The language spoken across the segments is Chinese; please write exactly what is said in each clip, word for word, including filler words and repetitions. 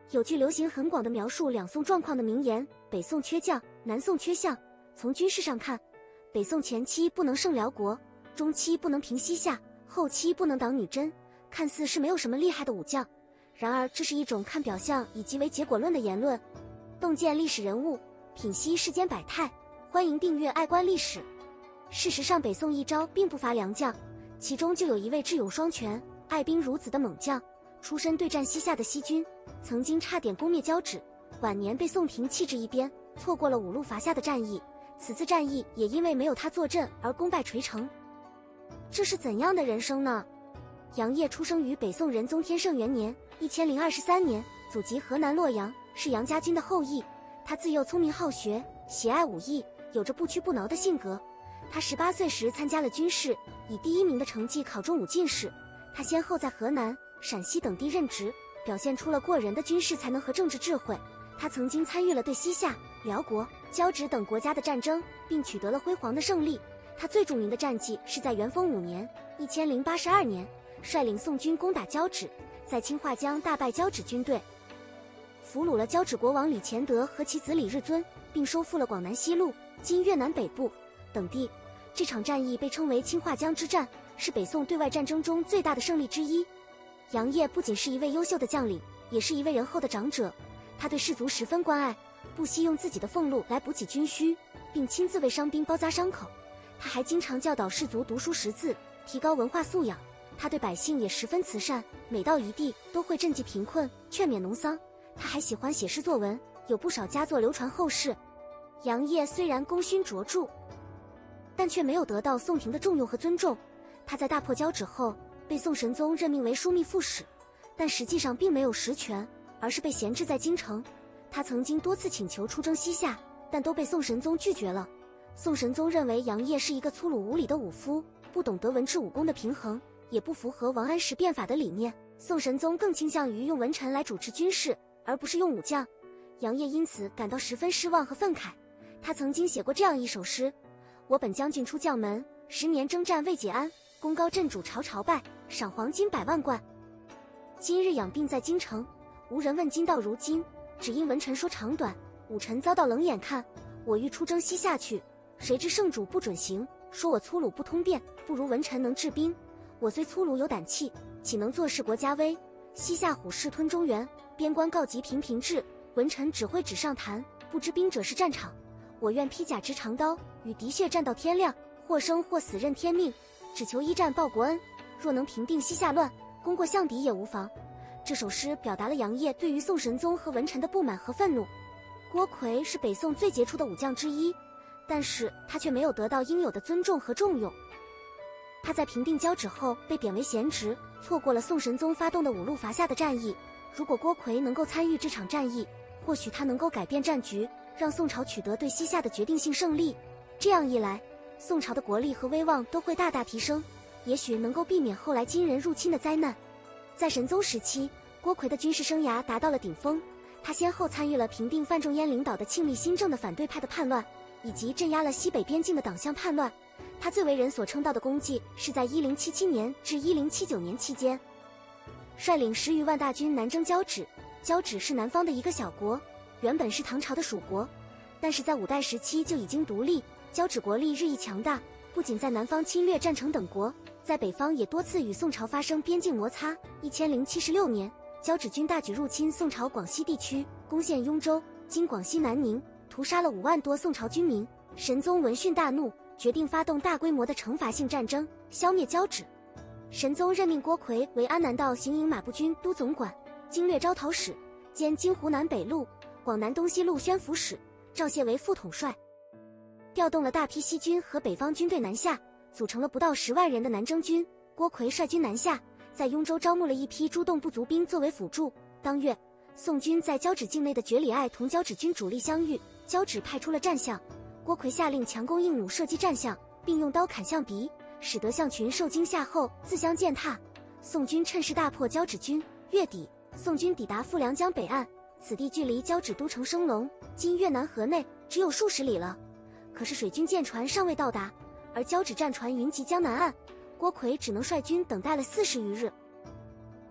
有句流行很广的描述两宋状况的名言：北宋缺将，南宋缺相。从军事上看，北宋前期不能胜辽国，中期不能平西夏，后期不能挡女真，看似是没有什么厉害的武将。然而这是一种看表象以及为结果论的言论，洞见历史人物，品析世间百态。欢迎订阅爱观历史。事实上，北宋一朝并不乏良将，其中就有一位智勇双全、爱兵如子的猛将，出身对战西夏的西军，曾经差点攻灭交趾，晚年被宋廷弃置一边，错过了五路伐夏的战役。此次战役也因为没有他坐镇而功败垂成。这是怎样的人生呢？杨业出生于北宋仁宗天圣元年一千零二十三年，祖籍河南洛阳，是杨家军的后裔。他自幼聪明好学，喜爱武艺，有着不屈不挠的性格。他十八岁时参加了军事，以第一名的成绩考中武进士。他先后在河南、陕西等地任职，表现出了过人的军事才能和政治智慧。他曾经参与了对西夏、辽国、交趾等国家的战争，并取得了辉煌的胜利。他最著名的战绩是在元丰五年一千零八十二年，率领宋军攻打交趾，在青化江大败交趾军队，俘虏了交趾国王李乾德和其子李日尊，并收复了广南西路（今越南北部）等地。这场战役被称为青化江之战，是北宋对外战争中最大的胜利之一。杨业不仅是一位优秀的将领，也是一位仁厚的长者。他对士卒十分关爱，不惜用自己的俸禄来补给军需，并亲自为伤兵包扎伤口。他还经常教导士卒读书识字，提高文化素养。他对百姓也十分慈善，每到一地都会赈济贫困，劝免农桑。他还喜欢写诗作文，有不少佳作流传后世。杨业虽然功勋卓著，但却没有得到宋廷的重用和尊重。他在大破交趾后被宋神宗任命为枢密副使，但实际上并没有实权，而是被闲置在京城。他曾经多次请求出征西夏，但都被宋神宗拒绝了。宋神宗认为杨业是一个粗鲁无礼的武夫，不懂得文治武功的平衡，也不符合王安石变法的理念。宋神宗更倾向于用文臣来主持军事，而不是用武将。杨业因此感到十分失望和愤慨。他曾经写过这样一首诗：我本将军出将门，十年征战未解安，功高震主朝朝拜，赏黄金百万贯。今日养病在京城，无人问今到如今，只因文臣说长短，武臣遭到冷眼看。我欲出征西夏去，谁知圣主不准行，说我粗鲁不通便，不如文臣能治兵。我虽粗鲁有胆气，岂能坐视国家危？西夏虎视吞中原，边关告急频频至，文臣只会纸上谈，不知兵者是战场。我愿披甲执长刀，与敌血战到天亮，或生或死任天命，只求一战报国恩。若能平定西夏乱，攻过项敌也无妨。这首诗表达了杨业对于宋神宗和文臣的不满和愤怒。郭奎是北宋最杰出的武将之一，但是他却没有得到应有的尊重和重用。他在平定交趾后被贬为闲职，错过了宋神宗发动的五路伐夏的战役。如果郭奎能够参与这场战役，或许他能够改变战局，让宋朝取得对西夏的决定性胜利。这样一来，宋朝的国力和威望都会大大提升，也许能够避免后来金人入侵的灾难。在神宗时期，郭奎的军事生涯达到了顶峰。他先后参与了平定范仲淹领导的庆历新政的反对派的叛乱，以及镇压了西北边境的党项叛乱。他最为人所称道的功绩是在一零七七年至一零七九年期间，率领十余万大军南征交趾。交趾是南方的一个小国，原本是唐朝的属国，但是在五代时期就已经独立。交趾国力日益强大，不仅在南方侵略占城等国，在北方也多次与宋朝发生边境摩擦。一千零七十六年，交趾军大举入侵宋朝广西地区，攻陷雍州（今广西南宁），屠杀了五万多宋朝军民。神宗闻讯大怒，决定发动大规模的惩罚性战争，消灭交趾。神宗任命郭奎为安南道行营马步军都总管、经略招讨使，兼京湖南北路、广南东西路宣抚使，赵燮为副统帅。调动了大批西军和北方军队南下，组成了不到十万人的南征军。郭奎率军南下，在雍州招募了一批诸洞部族兵作为辅助。当月，宋军在交趾境内的觉里隘同交趾军主力相遇，交趾派出了战象，郭奎下令强弓硬弩射击战象，并用刀砍象鼻，使得象群受惊吓后自相践踏。宋军趁势大破交趾军。月底，宋军抵达富良江北岸，此地距离交趾都城升龙（今越南河内）只有数十里了。可是水军舰船尚未到达，而交趾战船云集江南岸，郭奎只能率军等待了四十余日。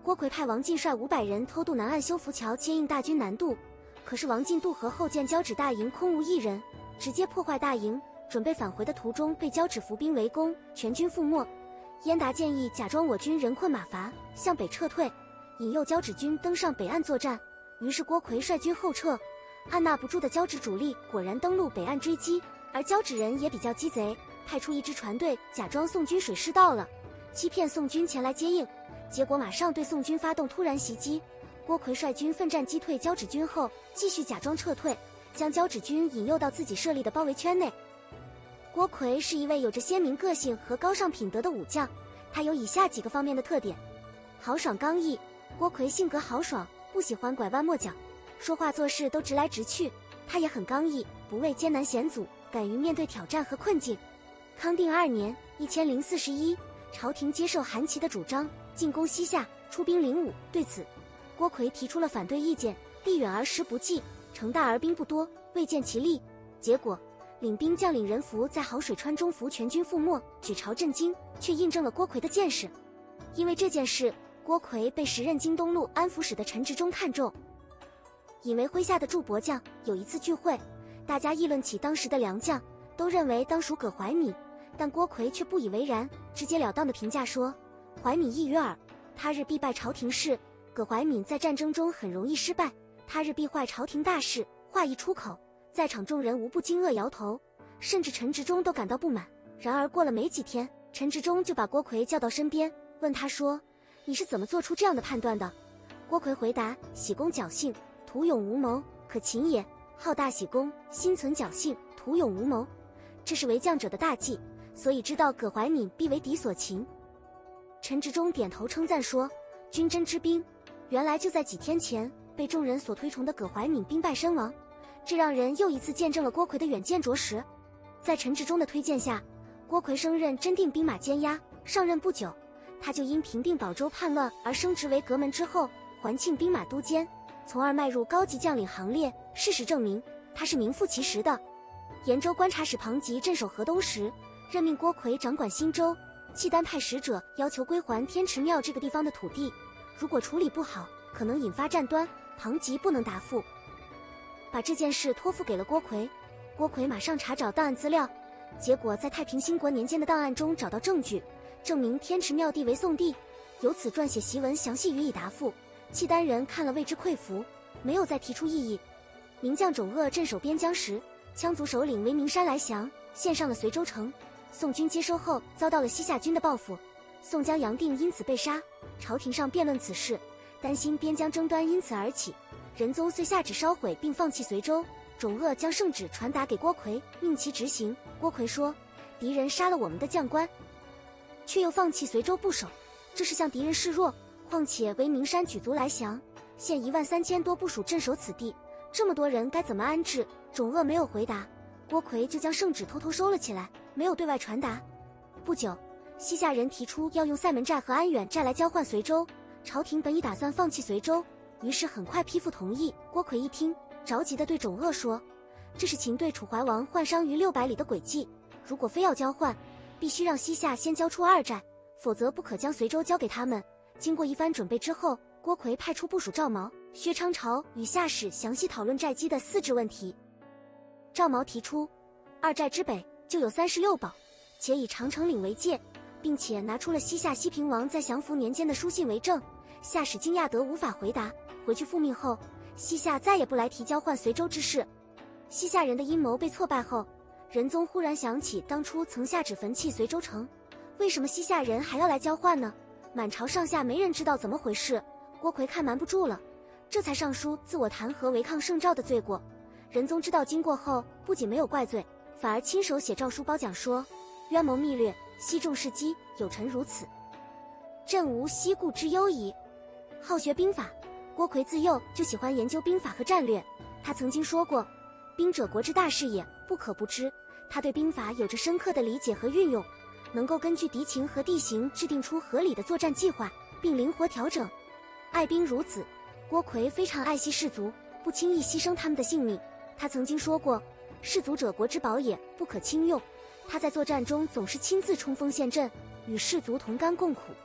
郭奎派王进率五百人偷渡南岸修浮桥，接应大军南渡。可是王进渡河后见交趾大营空无一人，直接破坏大营，准备返回的途中被交趾伏兵围攻，全军覆没。燕达建议假装我军人困马乏，向北撤退，引诱交趾军登上北岸作战。于是郭奎率军后撤，按捺不住的交趾主力果然登陆北岸追击。而交趾人也比较鸡贼，派出一支船队假装宋军水师到了，欺骗宋军前来接应，结果马上对宋军发动突然袭击。郭奎率军奋战击退交趾军后，继续假装撤退，将交趾军引诱到自己设立的包围圈内。郭奎是一位有着鲜明个性和高尚品德的武将，他有以下几个方面的特点：豪爽刚毅。郭奎性格豪爽，不喜欢拐弯抹角，说话做事都直来直去。他也很刚毅，不畏艰难险阻，敢于面对挑战和困境。康定二年（一千零四十一），朝廷接受韩琦的主张，进攻西夏，出兵灵武。对此，郭奎提出了反对意见：地远而时不济，城大而兵不多，未见其利。结果，领兵将领任福在好水川中伏，全军覆没，举朝震惊，却印证了郭奎的见识。因为这件事，郭奎被时任京东路安抚使的陈执中看中，引为麾下的驻博将。有一次聚会，大家议论起当时的良将，都认为当属葛怀敏，但郭奎却不以为然，直截了当的评价说：怀敏一鱼耳，他日必败朝廷事。葛怀敏在战争中很容易失败，他日必坏朝廷大事。话一出口，在场众人无不惊愕摇头，甚至陈执中都感到不满。然而过了没几天，陈执中就把郭奎叫到身边，问他说：你是怎么做出这样的判断的？郭奎回答：喜公侥幸，图勇无谋，可擒也；好大喜功，心存侥幸，图勇无谋。这是为将者的大忌，所以知道葛怀敏必为敌所擒。陈执中点头称赞说：君真知兵。原来就在几天前，被众人所推崇的葛怀敏兵败身亡，这让人又一次见证了郭奎的远见卓识。在陈执中的推荐下，郭奎升任真定兵马监押，上任不久，他就因平定保州叛乱而升职为阁门之后，环庆兵马都监，从而迈入高级将领行列。事实证明，他是名副其实的。延州观察使庞吉镇守河东时，任命郭奎掌管新州，契丹派使者要求归还天池庙这个地方的土地，如果处理不好，可能引发战端，庞吉不能答复，把这件事托付给了郭奎。郭奎马上查找档案资料，结果在太平兴国年间的档案中找到证据，证明天池庙地为宋地，由此撰写檄文详细予以答复。契丹人看了为之愧服，没有再提出异议。名将种鄂镇守边疆时，羌族首领韦明山来降，献上了随州城。宋军接收后遭到了西夏军的报复，宋江杨定因此被杀。朝廷上辩论此事，担心边疆争端因此而起，仁宗遂下旨烧毁并放弃随州。种鄂将圣旨传达给郭奎，命其执行。郭奎说：敌人杀了我们的将官，却又放弃随州不守，这是向敌人示弱。况且韦明山举族来降，现一万三千多部属镇守此地，这么多人该怎么安置？种鄂没有回答，郭奎就将圣旨偷偷收了起来，没有对外传达。不久，西夏人提出要用塞门寨和安远寨来交换随州，朝廷本已打算放弃随州，于是很快批复同意。郭奎一听，着急地对种鄂说：这是秦对楚怀王换商于六百里的诡计，如果非要交换，必须让西夏先交出二寨，否则不可将随州交给他们。经过一番准备之后，郭奎派出部属赵毛、薛昌朝与夏使详细讨论寨基的四治问题。赵毛提出，二寨之北就有三十六堡，且以长城岭为界，并且拿出了西夏西平王在降服年间的书信为证。夏使惊讶得无法回答，回去复命后，西夏再也不来提交换随州之事。西夏人的阴谋被挫败后，仁宗忽然想起当初曾下旨焚弃随州城，为什么西夏人还要来交换呢？满朝上下没人知道怎么回事。郭奎看瞒不住了，这才上书自我弹劾违抗圣诏的罪过。仁宗知道经过后，不仅没有怪罪，反而亲手写诏书褒奖说：冤谋密略，悉众事机，有臣如此，朕无西顾之忧矣。好学兵法，郭奎自幼就喜欢研究兵法和战略。他曾经说过：兵者国之大事也，不可不知。他对兵法有着深刻的理解和运用，能够根据敌情和地形制定出合理的作战计划，并灵活调整。爱兵如子，郭奎非常爱惜士卒，不轻易牺牲他们的性命。他曾经说过：士卒者国之宝也，不可轻用。他在作战中总是亲自冲锋陷阵，与士卒同甘共苦，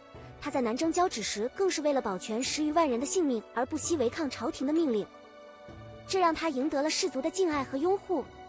他在南征交趾时，更是为了保全十余万人的性命而不惜违抗朝廷的命令，这让他赢得了士族的敬爱和拥护。